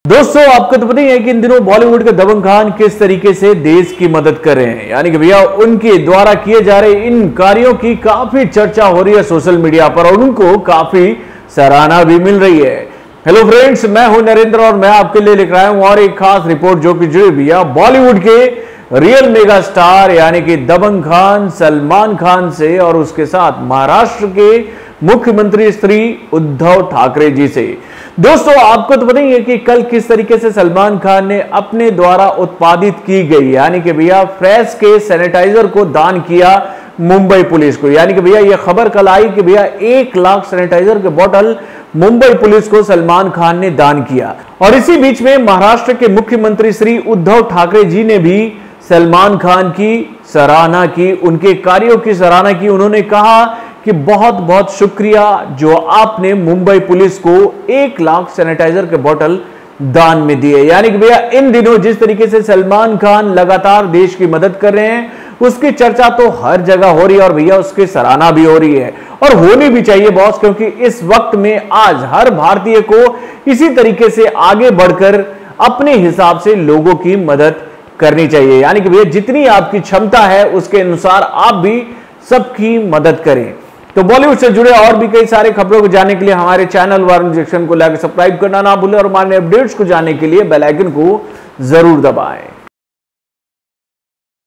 दोस्तों आपको तो पता ही है कि इन दिनों बॉलीवुड के दबंग खान किस तरीके से देश की मदद कर रहे हैं, यानी कि भैया उनके द्वारा किए जा रहे इन कार्यों की काफी चर्चा हो रही है सोशल मीडिया पर और उनको काफी सराहना भी मिल रही है। हेलो फ्रेंड्स, मैं हूं नरेंद्र और मैं आपके लिए लिख रहा हूं और एक खास रिपोर्ट जो कि जुड़ी भैया बॉलीवुड के रियल मेगा स्टार यानी कि दबंग खान सलमान खान से और उसके साथ महाराष्ट्र के मुख्यमंत्री श्री उद्धव ठाकरे जी से। दोस्तों आपको तो पता ही है कि कल किस तरीके से सलमान खान ने अपने द्वारा उत्पादित की गई यानी कि भैया फ्रेश के सैनिटाइजर को दान किया मुंबई पुलिस को। यानी कि भैया ये खबर कल आई कि भैया 1 लाख सैनिटाइजर के बोतल मुंबई पुलिस को सलमान खान ने दान किया। और इसी बीच में महाराष्ट्र के मुख्यमंत्री श्री उद्धव ठाकरे जी ने भी सलमान खान की सराहना की, उनके कार्यों की सराहना की। उन्होंने कहा कि बहुत बहुत शुक्रिया जो आपने मुंबई पुलिस को 1 लाख सैनिटाइजर के बोतल दान में दिए। यानी कि भैया इन दिनों जिस तरीके से सलमान खान लगातार देश की मदद कर रहे हैं उसकी चर्चा तो हर जगह हो रही है और भैया उसकी सराहना भी हो रही है और होनी भी चाहिए बॉस, क्योंकि इस वक्त में आज हर भारतीय को इसी तरीके से आगे बढ़कर अपने हिसाब से लोगों की मदद करनी चाहिए। यानी कि भैया जितनी आपकी क्षमता है उसके अनुसार आप भी सबकी मदद करें। तो बॉलीवुड से जुड़े और भी कई सारे खबरों को जानने के लिए हमारे चैनल वार्न जंक्शन को लाकर सब्सक्राइब करना ना भूलें और हमारे अपडेट्स को जानने के लिए बेल आइकन को जरूर दबाएं।